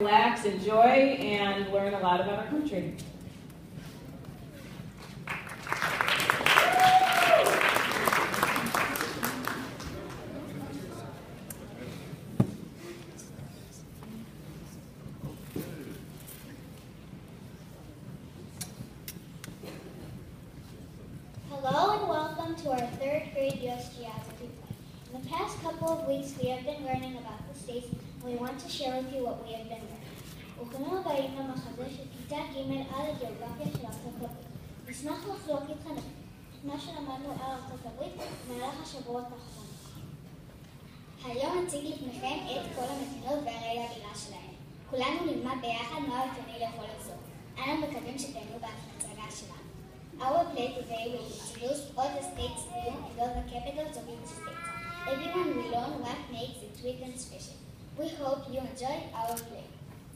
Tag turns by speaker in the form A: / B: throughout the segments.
A: Relax, enjoy, and learn a lot about our country.
B: Hello and welcome to our third grade U.S. Geography class. In the past couple of weeks, we have been learning about the states, and we want to share with you what we have been learning. ברוכים הבאים למחזה של כיתה ג' על הגיאוגרפיה של ארצות הברית. נשמח לחלוק איתכם את מה שלמדנו על ארצות הברית במהלך השבועות האחרונים. היום נציג לפניכם את כל המדינות וערי הבירה שלהם. כולנו נלמד ביחד מה רצוני לכל אזור. אנו מקווים שתהנו בהצגה שלנו. Our play today will introduce all the states new and all the capitals of each state. Everyone will learn what makes each region special. We hope you enjoy our play.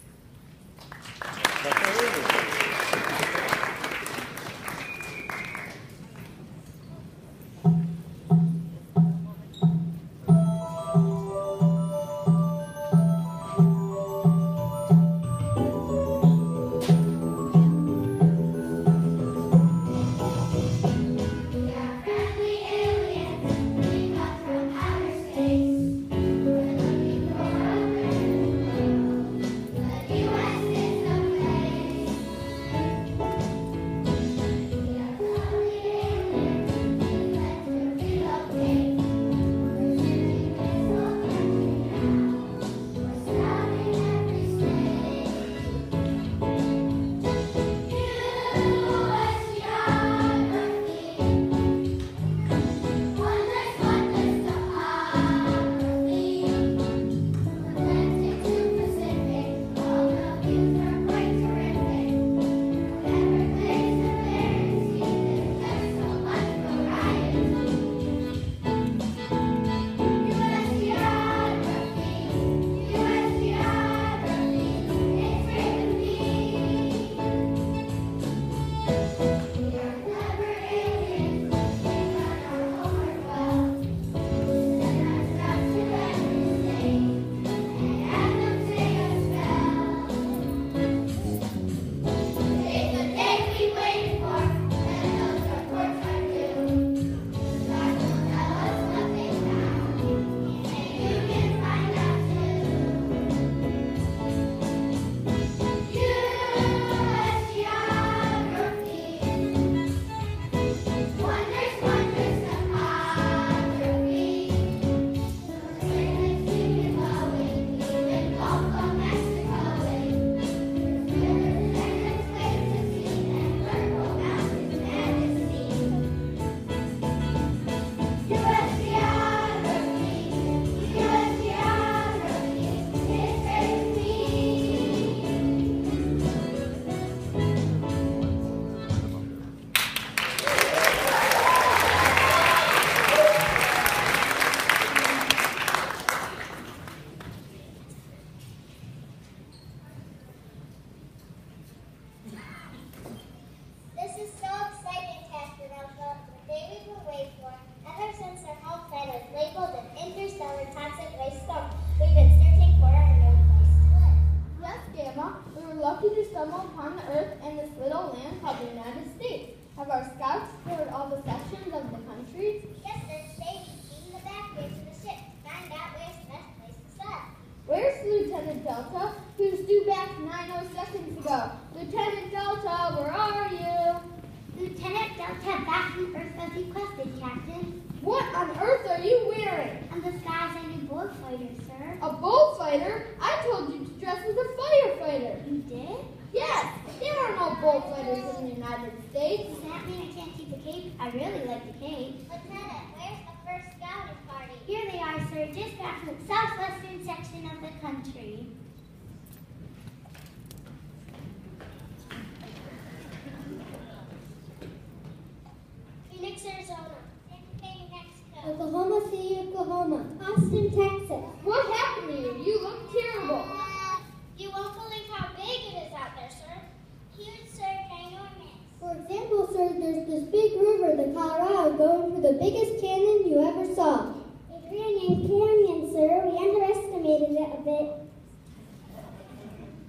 C: Oklahoma City, Oklahoma. Austin, Texas.
D: What happened to you? You look terrible.
B: You won't believe how big it is out there, sir. Huge, sir, ginormous.
C: For example, sir, there's this big river, the Colorado, going through the biggest canyon you ever saw.
B: A Grand Canyon, sir. We underestimated it a bit.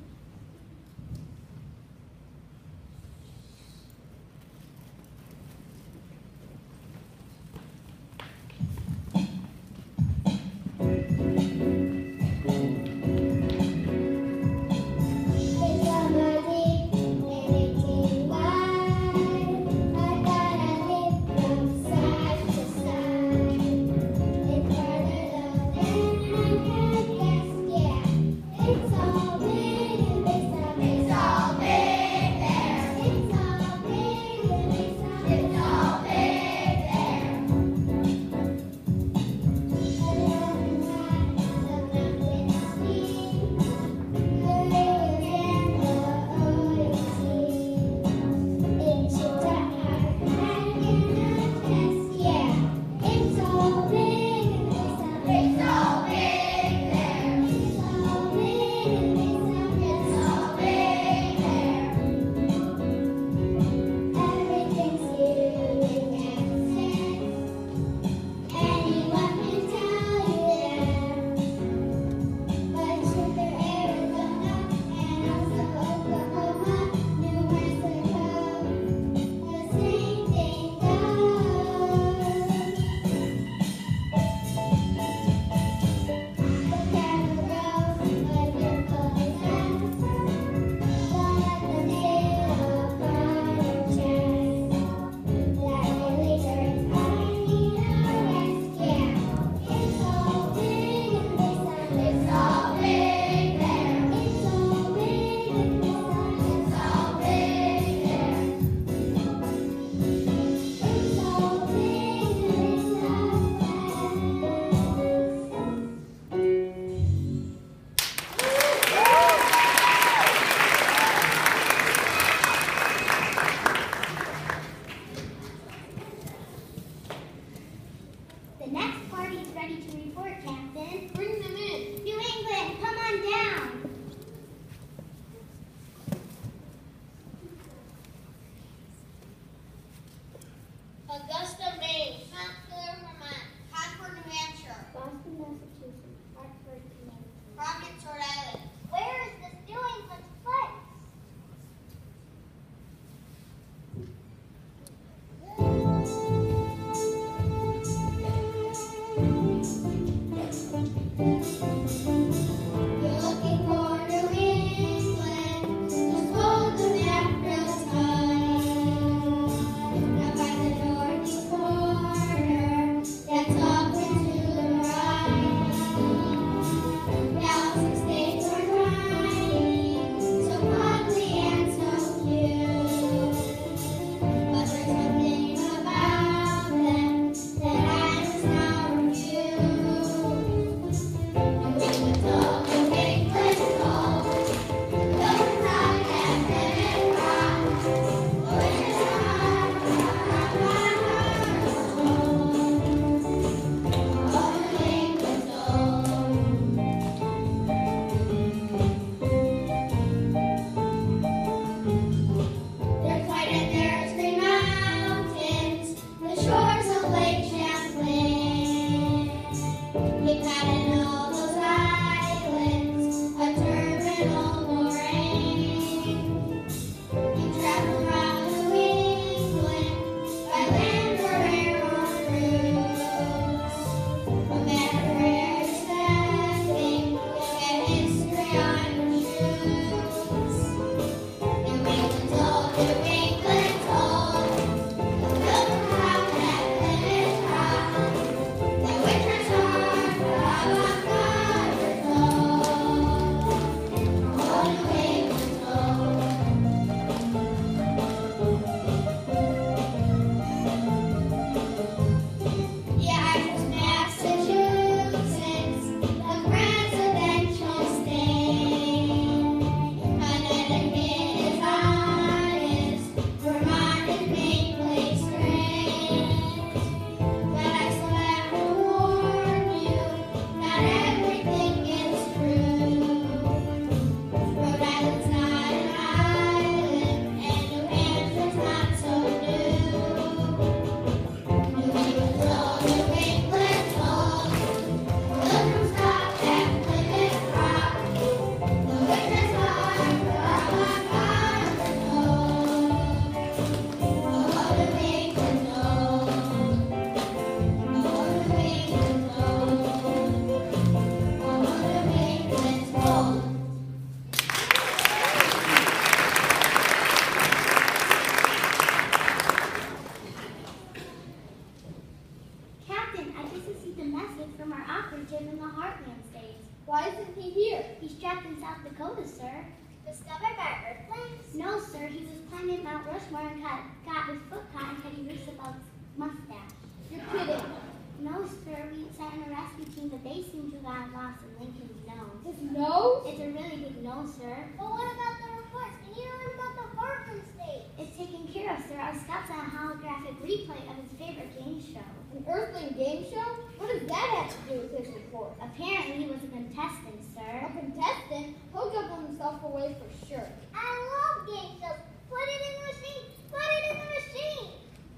B: sir. Discovered by Earthlings? No, sir. He was climbing Mount Rushmore and got his foot caught and cut his wrist about his mustache.
D: You're kidding.
B: No, sir. We sent in a rescue team, but they seem to have lost in Lincoln's nose.
D: His nose?
B: It's a really big nose, sir.
C: But what about the reports? Can you learn about the Heartland State?
B: It's taken care of, sir. Our scouts had a holographic replay of his favorite game show.
D: An Earthling game show? What does that have to do with his report?
B: Apparently, he was a contestant, sir.
D: A contestant? He'll give himself away for sure.
C: I love game shows. Put it in the machine. Put it in the machine.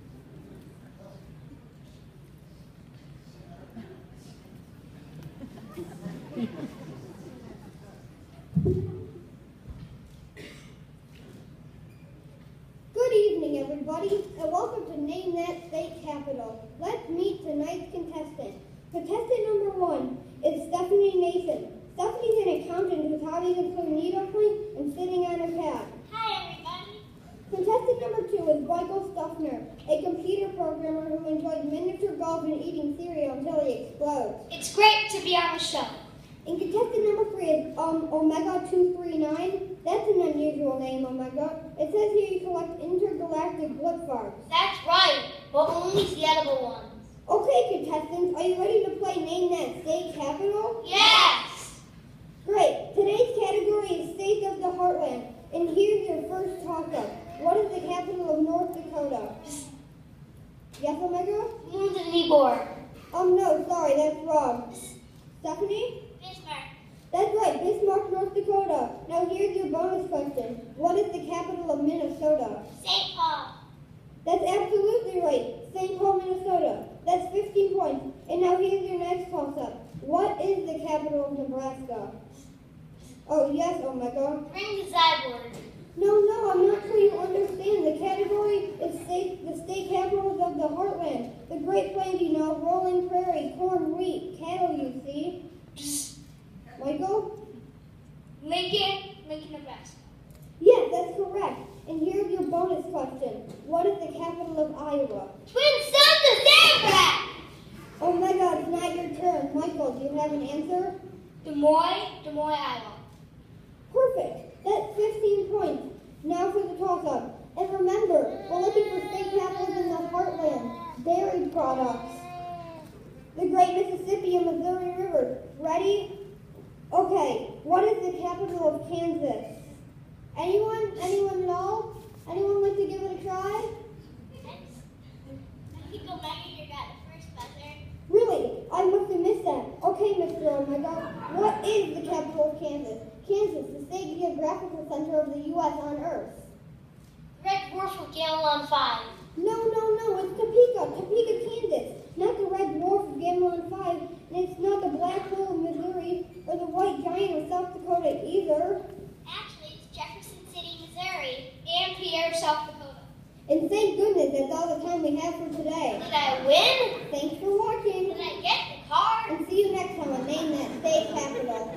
E: Good evening, everybody, and welcome to Name That State Capital. Let's meet tonight's contestant. Contestant number 1 is Stephanie Mason. Stephanie's an accountant whose hobbies include needlepoint and sitting on a pad.
B: Hi, everybody.
E: Contestant number 2 is Michael Stuffner, a computer programmer who enjoys miniature golf and eating cereal until he explodes.
B: It's great to be on the show.
E: And contestant number 3 is Omega 239. That's an unusual name, Omega. It says here you collect intergalactic blip farms.
B: That's right, but only the edible ones.
E: Okay, contestants, are you ready to play Name That State Capital?
B: Yes!
E: Great. Today's category is States of the Heartland. And here's your first toss-up. What is the capital of North Dakota? Yes, Omega?
B: Nibor.
E: No, sorry, that's wrong. Stephanie?
B: Bismarck.
E: That's right, Bismarck, North Dakota. Now here's your bonus question. What is the capital of Minnesota?
B: St. Paul.
E: That's absolutely right. St. Paul, Minnesota. That's 15 points. And now here's your next toss-up. What is the capital of Nebraska? Oh, yes, Omega.
B: Ring the Zyborg.
E: No, I'm not sure you understand. The category is the state capitals of the Heartland. The Great Plains, you know, rolling prairie, corn, wheat, cattle, you see. Michael?
B: Lincoln, Nebraska.
E: Yes, that's correct. And here's your bonus question. What is the capital of Iowa?
B: Twin Sons of Democrat.
E: Oh my God, it's not your turn. Michael, do you have an answer?
B: Des Moines, Iowa.
E: Perfect. That's 15 points. Now for the toss-up. And remember, we're looking for state capitals in the Heartland. Dairy products. The Great Mississippi and Missouri River. Ready? Okay. What is the capital of Kansas? Anyone? Anyone know? Anyone like to give it a try?
B: I think Omega got the first buzzer.
E: Really? I must have missed that. Okay, Mr. Oh my God. What is the capital of Kansas? Kansas, the state geographical center of the U.S. on Earth.
B: Red Dwarf with Gamelon 5.
E: No, it's Topeka, Kansas. Not the red dwarf of Gamelon 5, and it's not the black hole of Missouri, or the white giant of South Dakota either.
B: Actually, it's Jefferson City, Missouri, and Pierre, South Dakota.
E: And thank goodness that's all the time we have for today.
B: Did I win?
E: Thanks for watching,
B: Did I get the card?
E: and see you next time on Name That State Capital.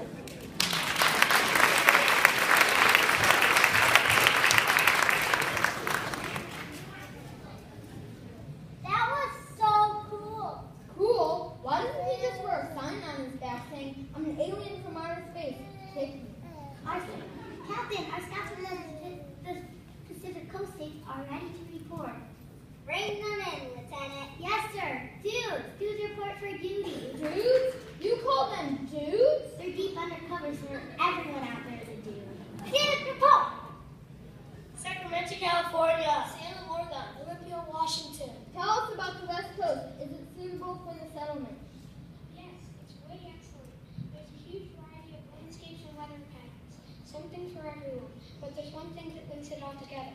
C: That was so cool.
D: Cool? Why doesn't he just wear a sign on his back saying, I'm an alien from outer space? Take me.
B: Captain, our scouts from the Pacific Coast states are ready to report.
C: Bring them in, Lieutenant.
B: Yes, sir. Dudes report for duty.
D: Dudes? You call them dudes?
B: They're deep undercover, sir. Everyone out there is a dude.
C: Lieutenant, report.
B: Sacramento, California. Salem, Oregon. Olympia, Washington.
D: Tell us about the West Coast. Is it suitable for the settlement?
B: Yes, it's really excellent. There's a huge variety of landscapes and weather patterns. Something for everyone. But there's one thing that links it all together.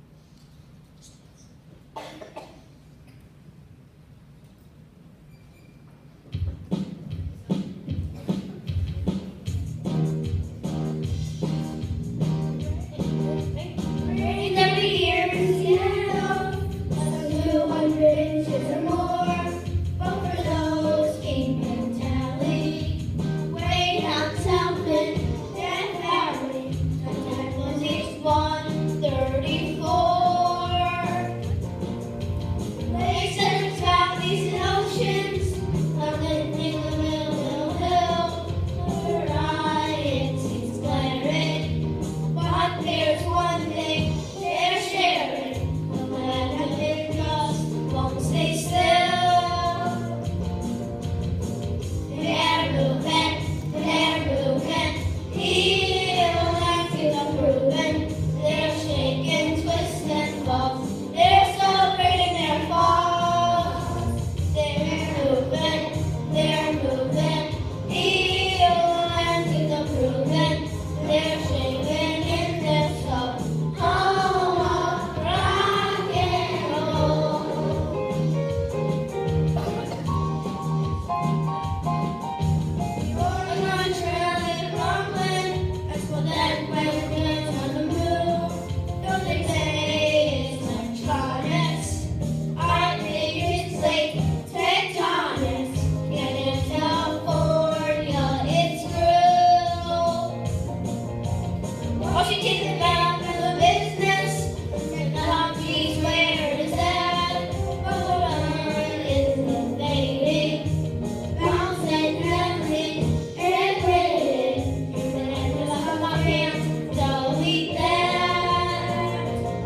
B: Rain every year in Seattle, 200 inches or more. But for those King and Tally, way down south in Death Valley, contact was H134.
F: she takes it back to the business. And the countries where it is at. Is the baby. Bounce and everything. And the love of my hands. Don't leave that.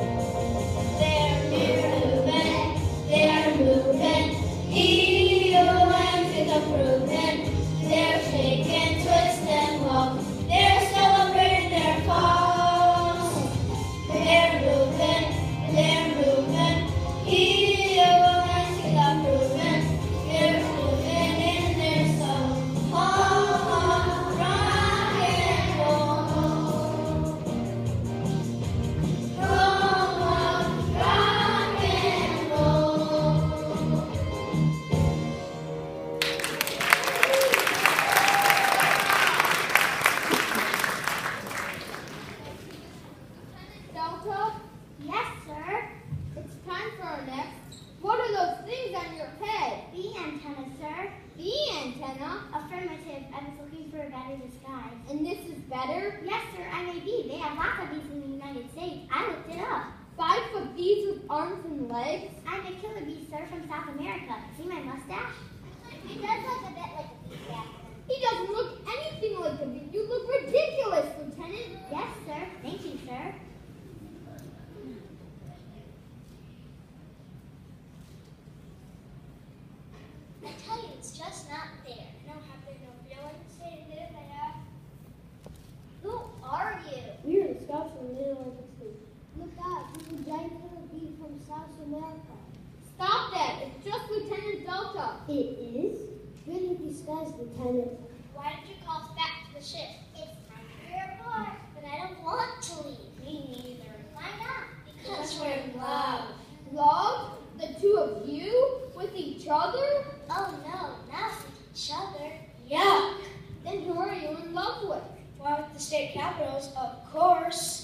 F: They're moving. Eons is approving. They're shaking, twist and walk. They're celebrating their cause. They're moving. Eons is approving. They're moving in their soul. Rock and roll. Rock and roll.
D: Delta,
B: Yes, sir.
D: it's time for our next. What are those things on your head?
B: Bee antenna, sir.
D: Bee antenna?
B: Affirmative. I was looking for a better disguise.
D: And this is better?
B: Yes, sir, I may be. They have lots of bees in the United States. I looked it up.
D: 5-foot bees with arms and legs?
B: I'm a killer bee, sir, from South America. See my mustache?
E: He does look a bit like a bee captain.
D: He doesn't look anything like a bee. You look ridiculous, Lieutenant.
B: Yes, sir. Thank you, sir.
E: I tell you, it's just not fair. No happy, no feelings. Say it there. Who are you?
C: We are the scouts from the Atlantic States.
E: Look out, he's a giant killer bee from South America.
D: Stop that. It's just Lieutenant Delta.
C: It is?
E: Really disguised, Lieutenant.
B: Why did you call us back to the ship? It's time for your report, but I don't want to leave. Me neither. Why not?
F: Because we're in love.
D: Love? The two of you? With each other?
B: Oh no, not with each other.
F: Yuck.
D: Then who are you in love with?
F: Why with the state capitals, of course.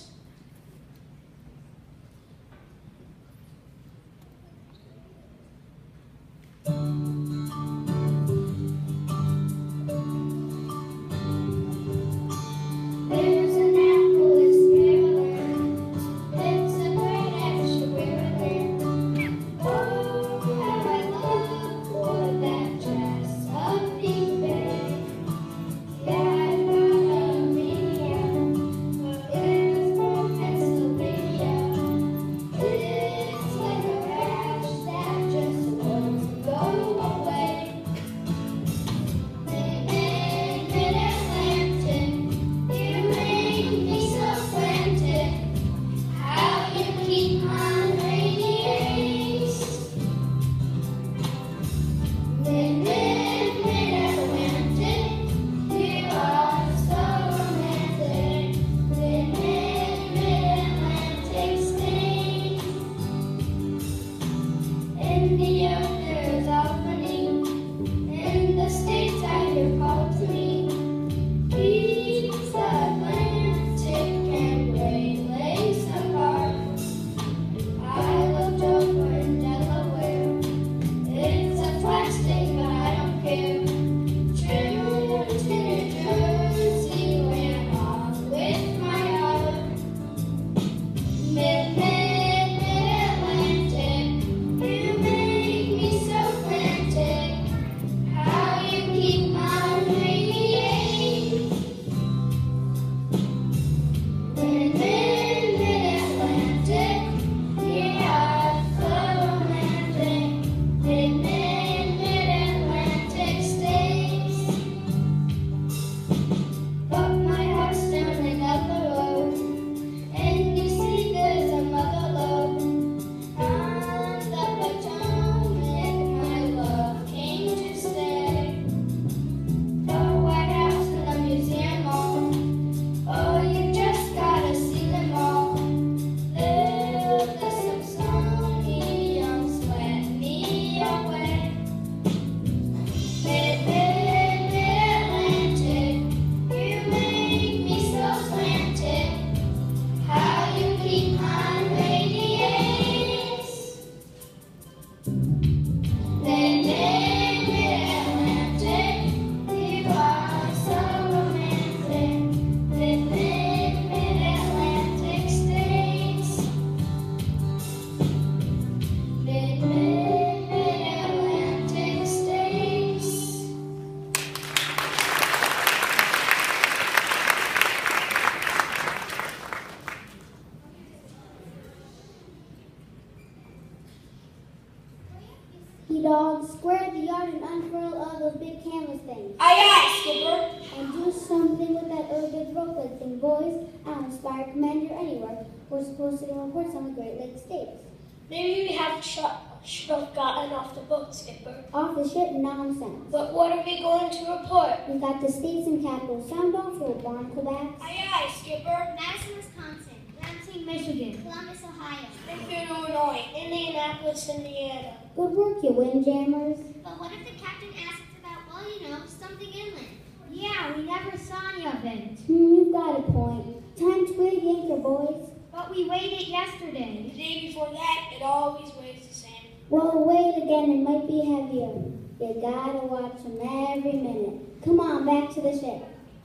C: sea dogs. Square the yard and unfurl all those big canvas things.
F: Aye, aye, Skipper.
C: And do something with that big rope thing, boys. I'll inspire commander anywhere. We're supposed to do reports on the Great Lakes states.
F: Maybe we have should have gotten off the boat, Skipper.
C: Off the ship, nonsense.
F: But what are we going to report?
C: We got the states and capitals. Sound off for barnaclebacks.
F: Aye, aye, Skipper.
B: Madison, Wisconsin.
D: Lansing, Michigan.
B: Columbus, Ohio.
F: Springfield, Illinois. Indianapolis, Indiana.
C: Good work, you windjammers.
B: But what if the captain asks about, well, you know, something inland?
D: Yeah, we never saw any of it.
C: You've got a point. Time to twig anchor, boys.
D: But we weighed it yesterday.
F: The day before that, it always weighs the same.
C: Well, wait again, it might be heavier. You gotta watch them every minute. Come on, back to the ship.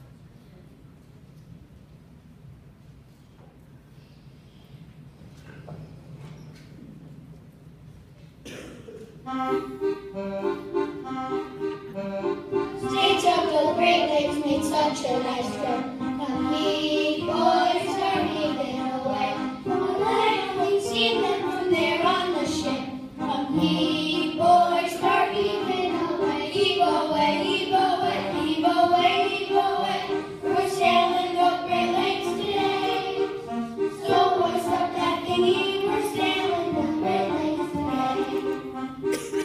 F: States of the Great Lakes made such a nice trip. Come ye, boys, start heaving away. We'll let only see them from there on the ship. Come ye, boys, start heaving away. Heave away, heave away, heave away, heave away. We're sailing the Great Lakes today. So what's up that thingy? We're sailing the Great Lakes today.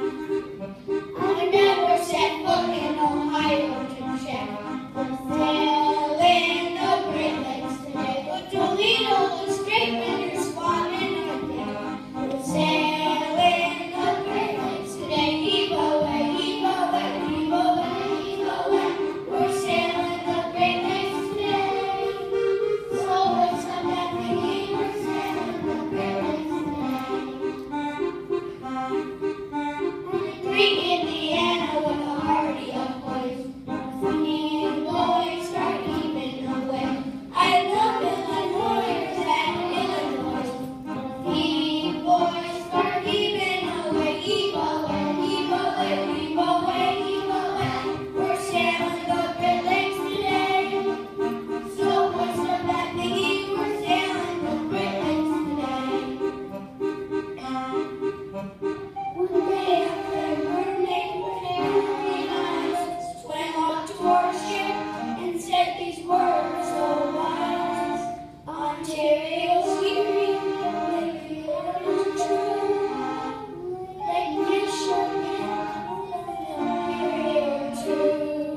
F: I never set foot in Ohio to check. We're sailing the Great Lakes today. But Toledo looks great when you're squatting on deck. We're sailing the Great Lakes today. Heave away, heave away, heave away, heave away. We're sailing the Great Lakes today. So what's up that thingy? We're sailing the Great Lakes today. Greek Indiana with a hearty of boys. Singing boys start heaving away. I love Illinois and Illinois. Heave boys start heaving away. Heave away, heave away, heave away, heave away. We're sailing the Great Lakes today. So what's up that thingy? We're sailing the Great Lakes today. One day after mermaid eyes swam up to our ship and said these words so wise. Ontario's here, Lake Florida's true. Lake Michigan, here too.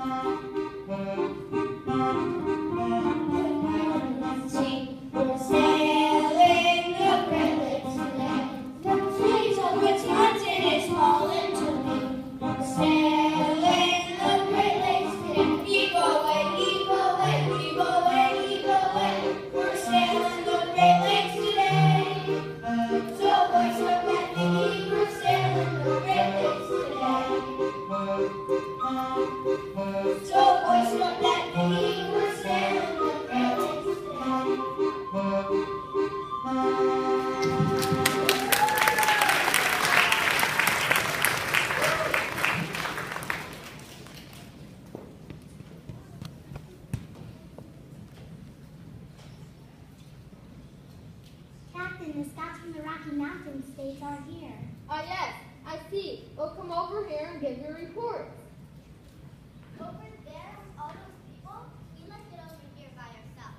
F: See, we're sailing the Great Lakes today. The trees of Wisconsin is calling to me. We're sailing the Great Lakes today. Heave away, heave away, heave away, heave away. We're sailing the Great Lakes today. So what's up that thingy? We're sailing the Great Lakes today. So what's up that thingy? We're sailing the Great Lakes today.
B: Captain, the scouts from the Rocky Mountain states are here.
D: Ah, yes, I see. We'll come over here and give you reports.
B: Over there with all those people? We left it over here by ourselves.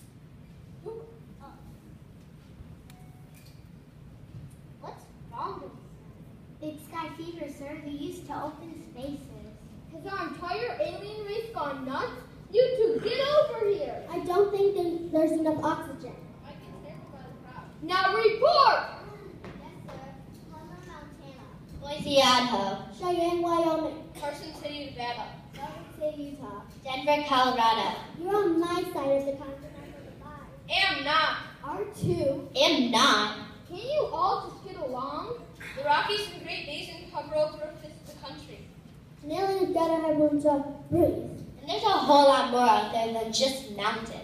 D: What's wrong with
B: Big sky fever, sir. We used to open spaces.
D: Has our entire alien race gone nuts? You two, get over here!
C: I don't think there's enough oxygen.
D: I can hear by the crowd. Now report!
B: Yes, sir. Homer, Montana.
F: Boise, Idaho.
C: Cheyenne, Wyoming.
F: Carson City, Nevada.
C: Salt Lake City, Utah.
F: Denver, Colorado.
C: You're on my side of the continental divide.
F: Am not.
C: R2.
F: Am not.
D: Can you all just get along?
F: The Rockies and Great Basin cover over a fifth of the country.
C: An alien's gotta have room to breathe.
F: And there's a whole lot more out there than just mountains.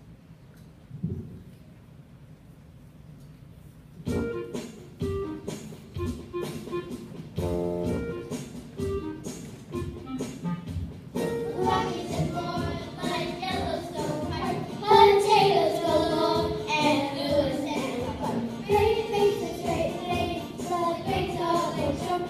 F: Rockies and Florida, like Yellowstone Park, potatoes galore, and Lewis and Park. Great Basin, Great Lakes, the Great Salt Lake Shore,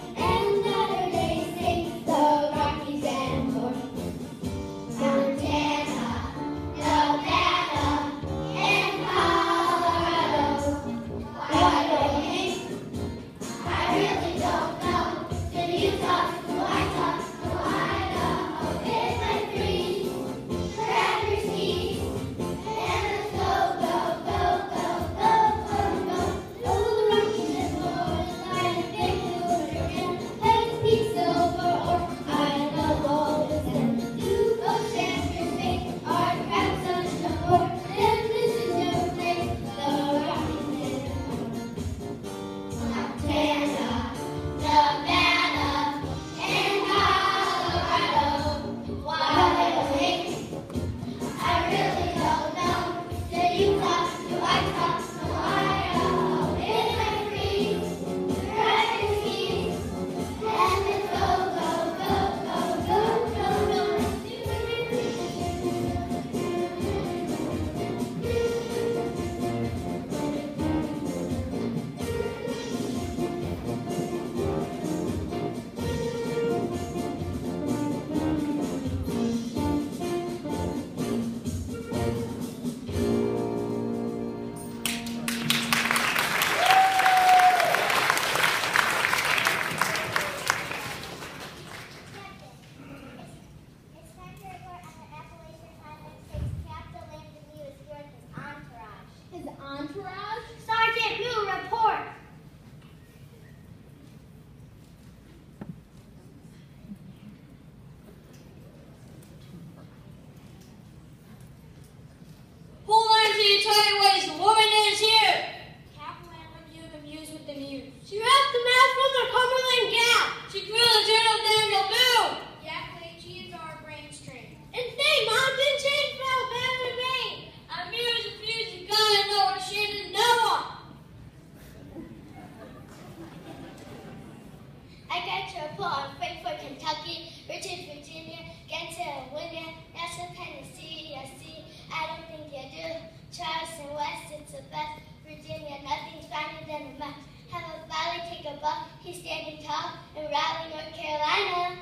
F: Europa, he's standing tall in Raleigh, North Carolina.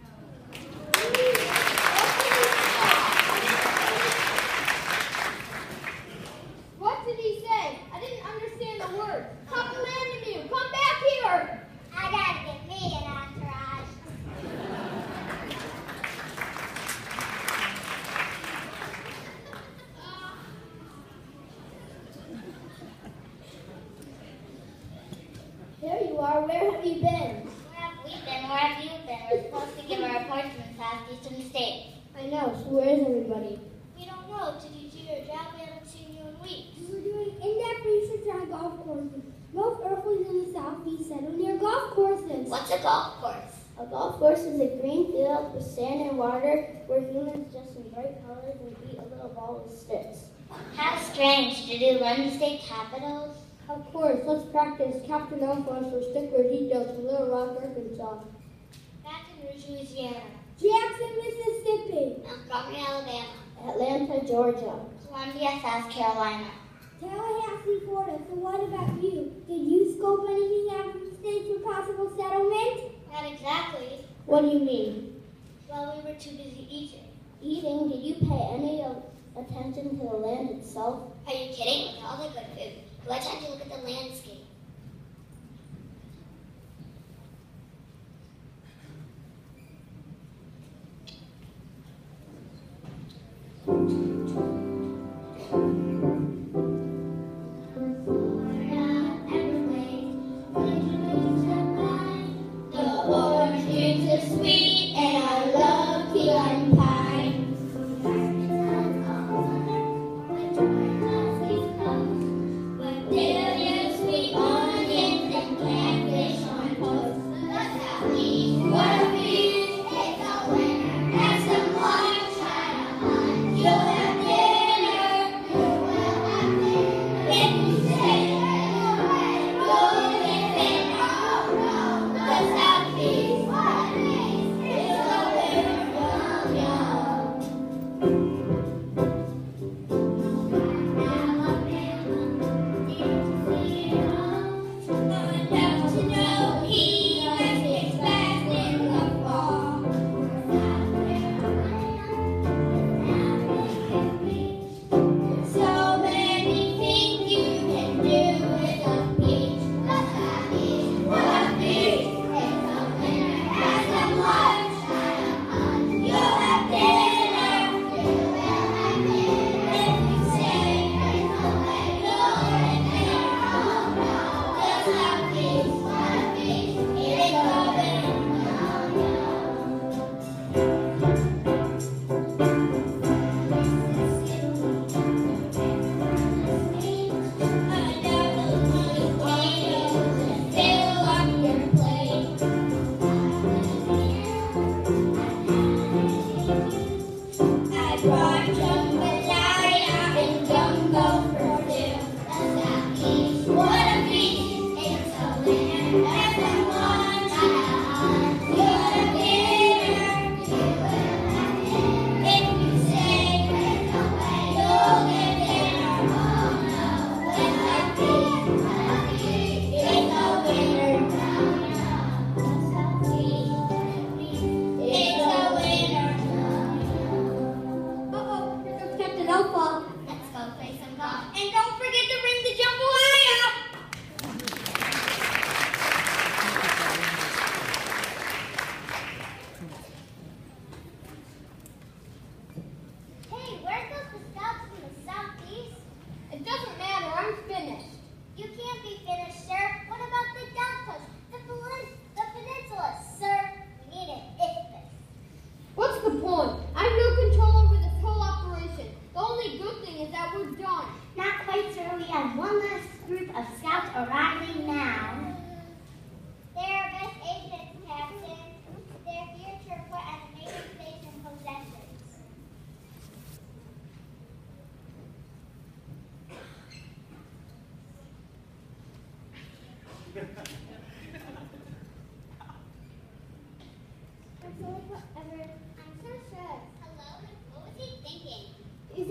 D: What did he say? I didn't understand the word. Come land him, you. Come back here.
F: I gotta get me an entourage.
E: There you are. Where have you been?
F: Where have we been? Where have you been? We're supposed to give a report to the Southeastern states.
E: I know. So where is everybody?
F: We don't know. Did you do your job? We haven't seen you in weeks.
C: We were doing in-depth research on golf courses. Most earthlings in the southeast settle near golf courses.
F: What's a golf course?
E: A golf course is a green field with sand and water where humans just in bright colors and beat a little ball with sticks.
F: How strange. Did you learn the state capitals?
E: Of course, let's practice. Captain Alphonse for Stickler from Little Rock, Arkansas.
F: Baton Rouge, Louisiana.
C: Jackson, Mississippi.
F: Montgomery, Alabama.
E: Atlanta, Georgia.
F: Columbia, South Carolina.
C: Tallahassee, Florida. So what about you? Did you scope anything out of the states for possible settlement?
F: Not exactly.
E: What do you mean?
F: Well, we were too busy eating.
E: Eating? Did you pay any attention to the land itself?
F: Are you kidding? With all the good food, who had time to look at the landscape?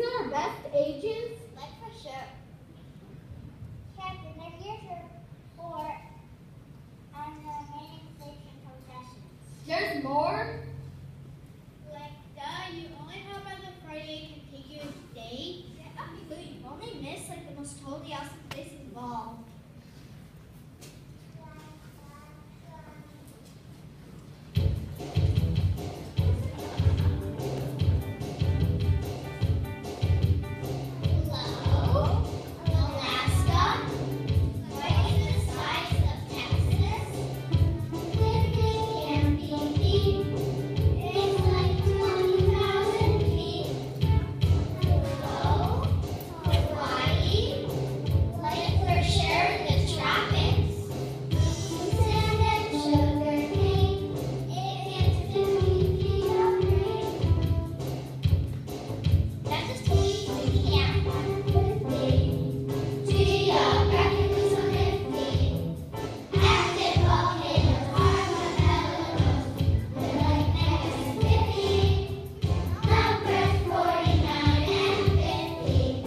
D: Best agents?
F: Like for sure. Captain, they're here for
B: looks totally awesome. This involved.
F: Hello, Alaska. Twice the size of Texas. Living can be deep. It's like 20,000 feet. Hello, Hawaii. Like we're sharing the tropics. Sand and sugar cane. It gets 50 feet of rain. That just told me we can't have birthday. Geography so nifty. Active volcanoes are volcanoes. They're like Mississippi. Numbers 49 and 50.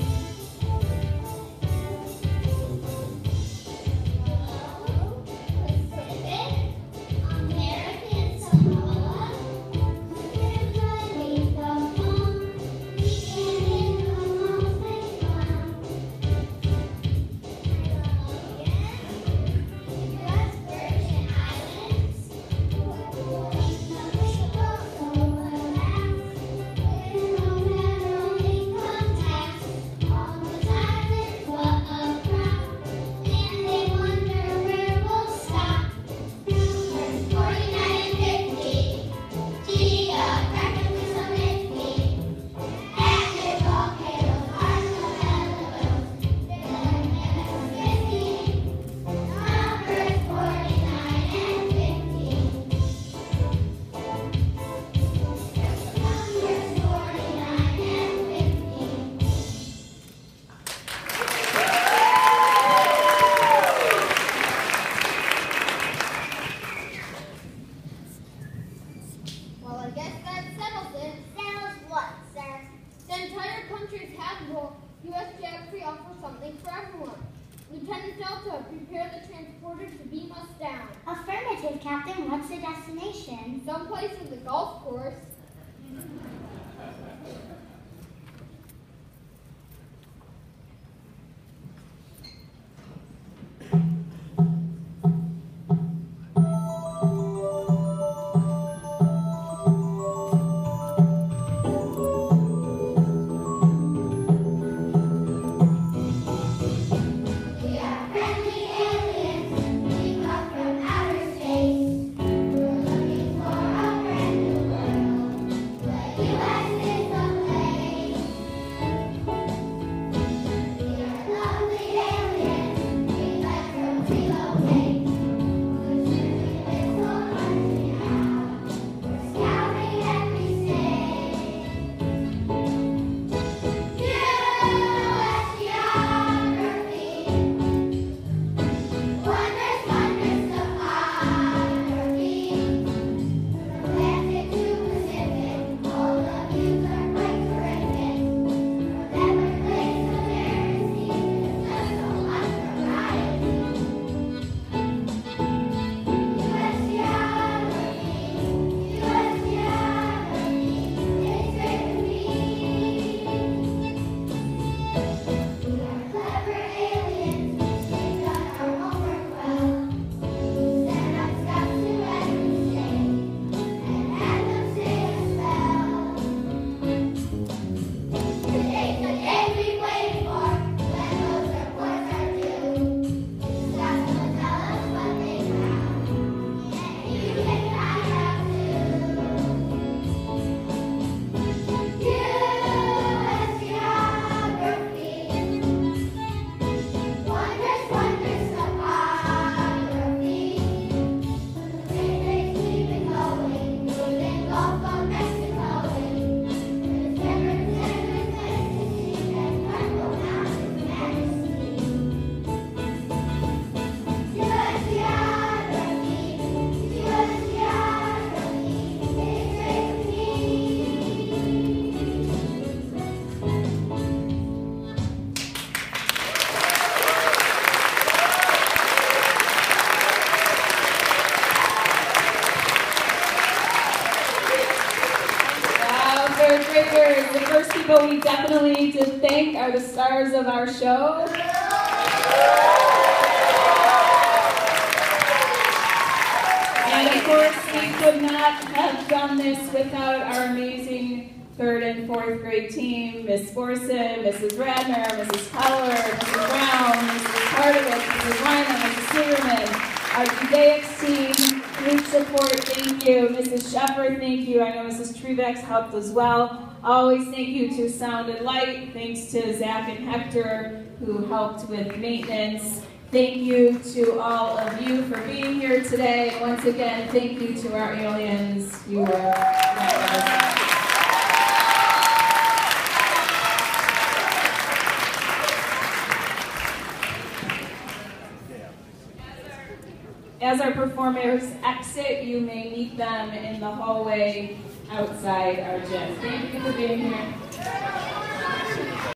F: Hello, Pacific, American Samoa. Live beneath the palm. We can hit the most big one. U.S. Virgin Islands. Negotiable overlaps. With no federal income tax. All those islands, what a crowd. And they wonder where we'll stop. Numbers 49 and 50. Geographically so nifty. Active volcanoes are volcanoes. They're like Mississippi. Numbers 49 and 50. Numbers 49 and 50.
D: Well, I guess that settles it.
F: Settles what, sir?
D: The entire country is habitable. U.S. Geography offers something for everyone. Lieutenant Delta, prepare the transporter to beam us down.
C: Affirmative, Captain. What's the destination?
D: Someplace in the golf course.
F: We are friendly aliens. We come from outer space. We're looking for a brand new world.
A: think are the stars of our show. And of course, we could not have done this without our amazing 3rd and 4th grade team, Miss Forson, Mrs. Radner, Mrs. Power, Mrs. Brown, Mrs. Hardwick, Mrs. Reiner, Mrs. Silverman, our Judaics team, group support, thank you. Mrs. Shepard, thank you. I know Mrs. Trubex helped as well. Always thank you to Sound and Light. Thanks to Zach and Hector who helped with maintenance. Thank you to all of you for being here today. Once again, thank you to our aliens. You are fabulous. As our performers exit, you may meet them in the hallway outside our gym. Thank you for being here.